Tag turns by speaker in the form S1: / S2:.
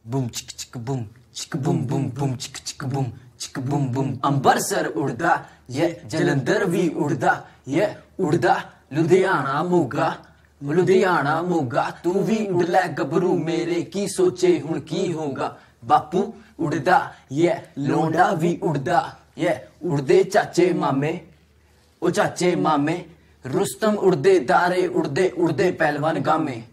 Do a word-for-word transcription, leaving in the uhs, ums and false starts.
S1: Boom चिक चिक boom चिक बूम बूम बूम चिक चिक बूम चिक बूम बूम अंबरसर उड़दा ये जलंधर भी उड़दा ये उड़दा लुधियाना मोगा लुधियाना मोगा तू भी उड़ लै गबरू मेरे की सोचे हुण की होगा बापू उड़दा ये लोंडा भी उड़दा ये उड़दे चाचे मामे ओ चाचे मामे रुस्तम उड़दे दारे उड़दे उड़दे पहलवान गामे।